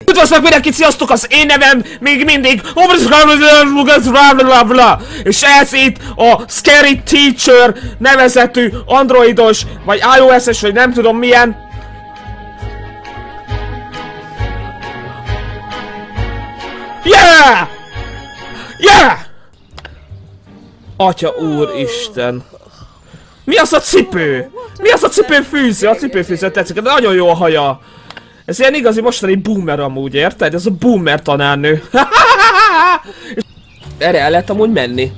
Üdvözlök mindenkit, sziasztok, az én nevem még mindig és ez itt a Scary Teacher nevezetű androidos, vagy iOS-es, vagy nem tudom milyen. Yeah! Yeah! Atya úristen. Mi az a cipő? Mi az a cipőfűző? A cipőfűző tetszik, de nagyon jó a haja. Ez ilyen igazi mostani boomer amúgy, érted? Ez a boomer tanárnő. Erre el lehet amúgy menni.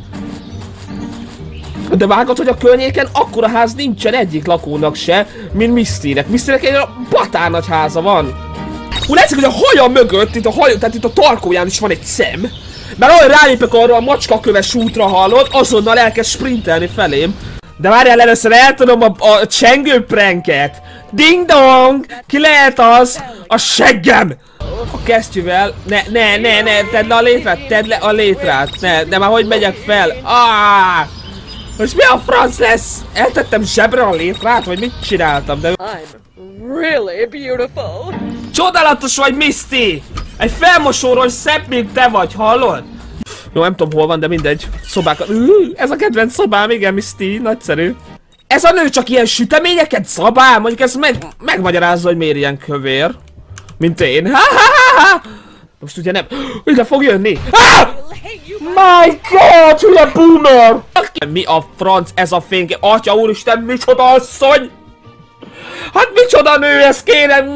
De vágod, hogy a környéken akkora ház nincsen egyik lakónak se, mint Mistynek. Mistynek egy batár nagy háza van. Úgy látszik, hogy a haja mögött, itt a haja, tehát itt a tarkóján is van egy szem. Mert ahogy rálépek arra a macskaköves útra, hallod, azonnal elkezd sprintelni felém. De várjál, először el tudom a csengő pranket. Ding dong! Ki lehet az? A seggem! A kesztyűvel. Ne, tedd le a létrát, tedd le a létrát. De már hogy megyek fel? Most mi a franc lesz? Eltettem zsebre a létrát, vagy mit csináltam? De... I'm really beautiful. Csodálatos vagy, Misty! Egy felmosóról szebb, mint te vagy, hallod? Jó, nem tudom hol van, de mindegy. Szobákat. Ez a kedvenc szobám, igen, Misty, nagyszerű. Ez a nő csak ilyen süteményeket szabál? Mondjuk ez megmagyarázza, hogy miért ilyen kövér. Mint én. Most ugye nem. Ide fog jönni. My God, hülye boomer! Mi a franc ez a fénykép? Atya úristen, micsoda asszony! Hát micsoda nő ez, kérem!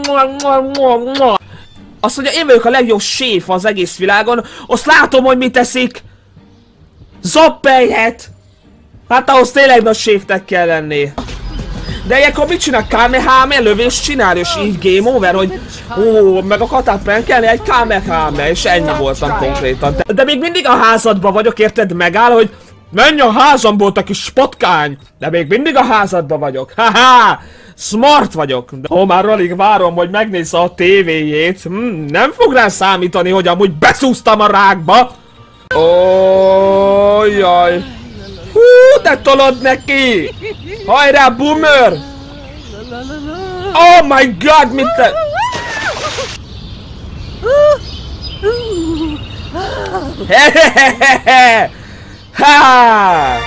Azt mondja, én vagyok a legjobb séf az egész világon. Azt látom, hogy mit teszik. Zappelyhet! Hát ahhoz tényleg nagy séfnek kell lenni. De ilyenkor mit csinál? Kamehameha lövés csinál, és így game over, hogy meg akartál prankelni egy Kamehameha, és ennyi voltam konkrétan. De még mindig a házadban vagyok, érted? Megáll, hogy menj a házamból, te kis spotkány! De még mindig a házadban vagyok. Haha! Smart vagyok. De már alig várom, hogy megnézze a tévéjét. Nem fog rá számítani, hogy amúgy beszúztam a rákba. Ó, jaj. Hú, te tolod neki! Hajrá, boomer! Oh my God, mit te... Hehehehe! Ha!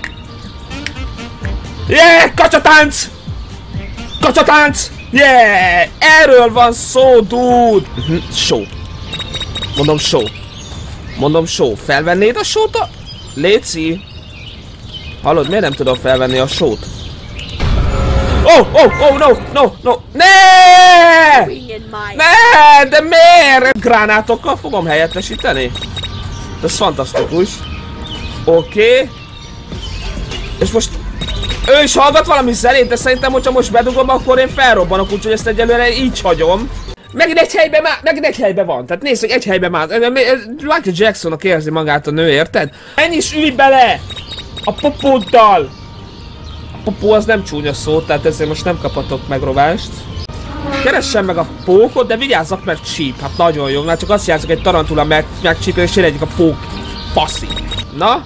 Yeah, kacsatánc! Kacsatánc! Yeah! Erről van szó, dude! Show. Mondom show. Mondom show. Felvennéd a show-t a... Léci? Hallod, miért nem tudom felvenni a show-t? Oh, no! Ne! Ne! De miért? Gránátokkal fogom helyettesíteni? Ez fantasztikus. Oké. És most... Ő is hallgat valami zenét, de szerintem, hogyha most bedugom, akkor én felrobbanok, úgyhogy ezt egyelőre így hagyom. Megint egy helyben van, tehát nézd, hogy egy helyben már. Michael Jacksonnak érzi magát a nő, érted? Menj is ülj bele! A popóddal! A popó az nem csúnya szó, tehát ezért most nem kaphatok megrovást. Keressem meg a pókot, de vigyázzak, mert cheap, hát nagyon jó, már csak azt játszok, egy tarantula megcsípel, és egyik a pók faszi. Na?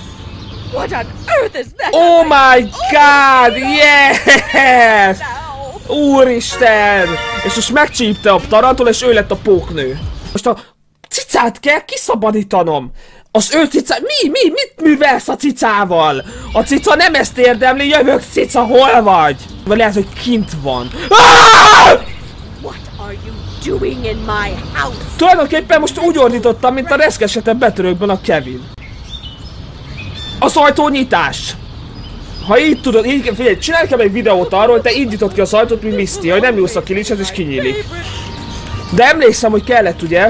Oh my God, yes! Úristen! És most megcsípte a tarantula, és ő lett a póknő. Most a cicát kell kiszabadítanom. Az ő cica... Mit művelsz a cicával? A cica nem ezt érdemli, jövök cica, hol vagy? Vagy lehet, hogy kint van. Tulajdonképpen most úgy ordítottam, mint a reszkesetebb betörőkben a Kevin. Az ajtónyitás. Ha így tudod, így, figyelj, csinálj nekem egy videót arról, hogy te így nyitod ki az ajtót, mint Misty, hogy nem nyúlsz a kilincshez és kinyílik. De emlékszem, hogy kellett, ugye?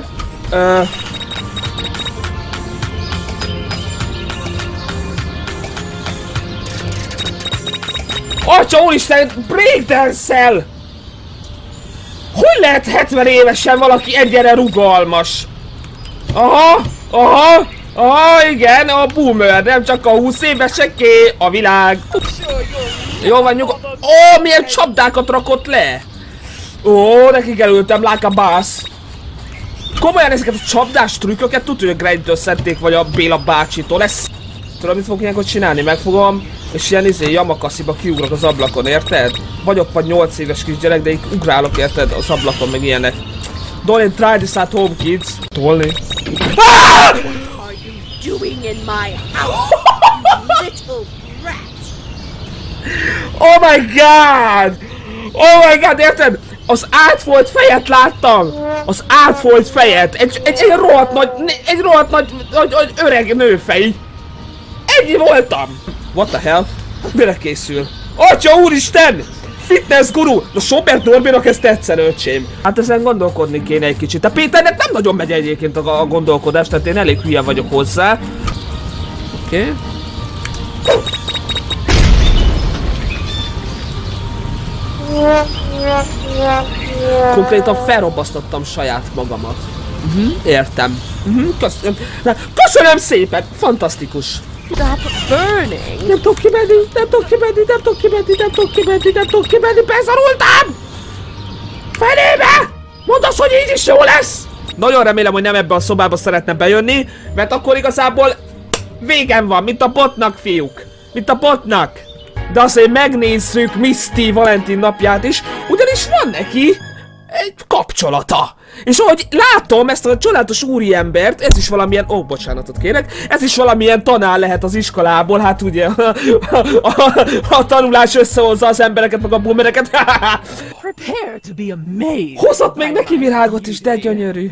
Atya úristen, breakdance-el! Hogy lehet 70 évesen valaki ennyire rugalmas? Aha, igen, a boomer, nem csak a 20 éveseké, a világ. Jó van, nyugodt. Ó, milyen csapdákat rakott le! Ó, neki kerültem, like a boss. Komolyan ezeket a csapdás trükköket tudod, hogy a Grindtől szedték, vagy a Béla bácsitól. Ez... Tudod, mit fogok ilyenkor csinálni? Megfogom, és ilyen Yamakasziba kiugrok az ablakon, érted? Vagyok vagy 8 éves kisgyerek, de így ugrálok, érted? Az ablakon, meg ilyenek. Don't try this at home, kids. Tolni. What are you doing in my house, you little brat? Oh my god! Oh my god, érted? Az átfolt fejet láttam! Az átfolt fejet! Egy rohadt nagy öreg nőfej! Ennyi voltam! What the hell? Mire készül? Atya úristen! Fitness guru! A Sobert Norbinak ez tetszene, öcsém. Hát ezen gondolkodni kéne egy kicsit. A Péternek nem nagyon megy egyébként a gondolkodás, tehát én elég hülye vagyok hozzá. Oké. Konkrétan felrobbasztottam saját magamat. Értem. Köszönöm szépen! Fantasztikus! Stop burning! Nem tudok kimenni, bezarultam! Fenébe! Mondd azt, hogy így is jó lesz! Nagyon remélem, hogy nem ebbe a szobába szeretne bejönni, mert akkor igazából végem van, mint a botnak, fiúk. Mint a botnak. De azért megnézzük Misty Valentin napját is, ugyanis van neki egy kapcsolata. És ahogy látom ezt a csodálatos úriembert, ez is valamilyen... Ó, bocsánatot kérek. Ez is valamilyen tanár lehet az iskolából, hát ugye a tanulás összehozza az embereket, meg a boomereket. Prepare to be amazed. Hozott még neki virágot is, de gyönyörű.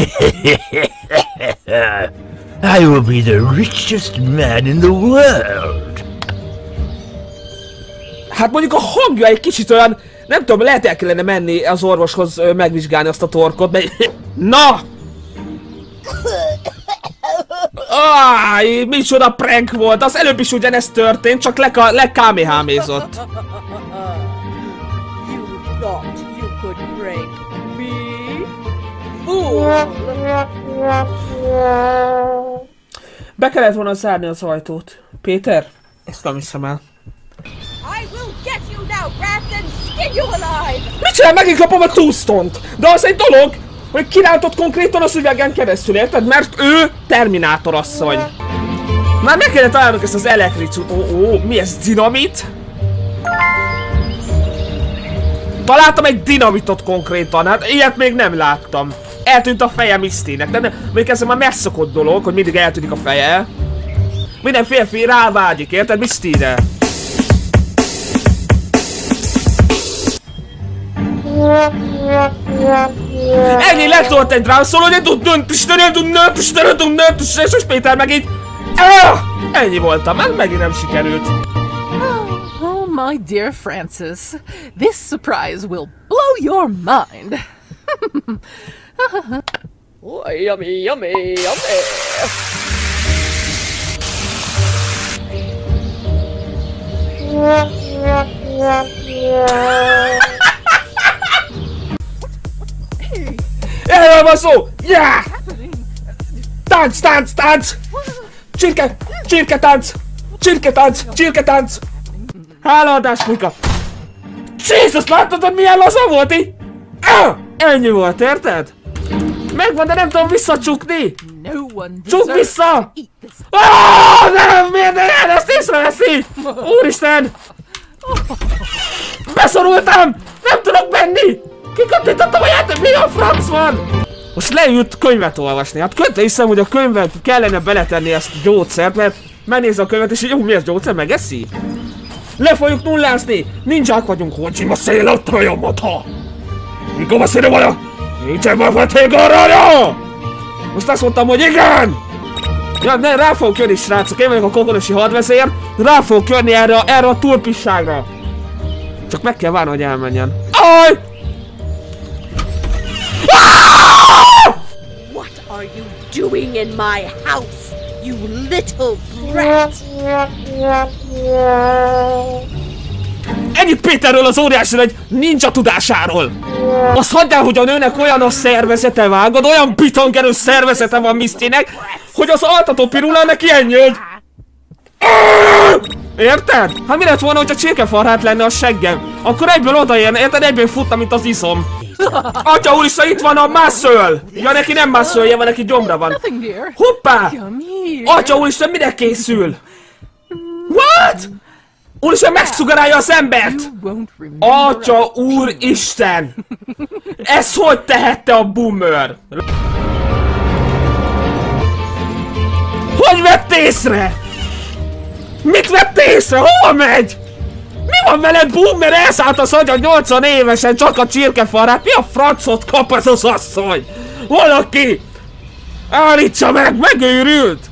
I will be the richest man in the world. Hát mondjuk a hangja egy kicsit olyan... Nem tudom, lehet el kellene menni az orvoshoz megvizsgálni azt a torkot, mert... Na! Micsoda prank volt! Az előbb is ugyanezt történt, csak lekáméhámézott. You thought you could break me? Fool! Be kellett volna zárni az ajtót. Péter? Ezt nem hiszem el. I will get you now, rats, and skin you alive! Mit csinál? Megint kapom a Tombstone-t! De az egy dolog, hogy kirántott konkrétan az üvegen keresztül, érted? Mert ő Terminátor asszony. Már meg kellett találnunk ezt az elektricút. Mi ez? Dinamit? Találtam egy dinamitot konkrétan, hát ilyet még nem láttam. Eltűnt a feje Mistynek, de még ez már megszokott dolog, hogy mindig eltűnik a feje. Minden férfi rávágyik, érted? Mistyre. Ennyi lett volt egy rám szóló, és Péter meg így... Ennyi voltam, hát megint nem sikerült. Oh, my dear Francis, this surprise will blow your mind. Oh, yummy, yummy, yummy! Erről van szó! Yeah! Tánc, tánc, tánc! Csirketánc! Csirketánc! Hálaadás, Mika! Jézus, láttad, hogy milyen laza volt így? Ennyi volt, érted? Megvan, de nem tudom visszacsukni! Csuk vissza! Nem, miért ne? Ezt észreveszi! Úristen! Beszorultam! Nem tudok menni! Kikattintottam a játék, mi a franc van? Most leült könyvet olvasni. Hát kötve hiszem, hogy a könyvet kellene beletenni ezt a gyógyszert, mert megnézze a könyvet és így, mi ez gyógyszer, megeszi? Le fogjuk nullázni! Ninják vagyunk, hogy ma szélotta jomata! Mikor ma széle vagy? Nincsen már fatégarrája! Most azt mondtam, hogy igen! Ja, ne, rá fogok jönni, srácok, én vagyok a kokonosi hadvezér, rá fogok jönni erre a turpisságra. Csak meg kell várni, hogy elmenjen. Aj! What are you doing in my house, you little brat? Ennyit Péterről, az óriásról, egy ninja tudásáról! Azt hagyjál, hogy a nőnek olyan a szervezete, vágod, olyan bitongerős szervezete van Mistynek, hogy az altató pirula neki ennyi. Érted? Hát mi lett volna, hogyha csirkefarhát lenne a seggem? Akkor egyből odaérne, érted? Egyből futna, mint az iszom. Atya úristen, itt van a muscle! Ja, neki nem muscle-je van, neki gyomra van. Hoppá! Atya úristen, mire készül? What? Úristen, megszugarálja az embert! Atya úristen! Ez hogy tehette a boomer? Hogy vett észre? Mit vett észre? Hova megy? Mi van veled, boomer? Elszállt az agya 80 évesen, csak a csirkefarát. Mi a francot kap ez az asszony? Valaki! Állítsa meg, megőrült!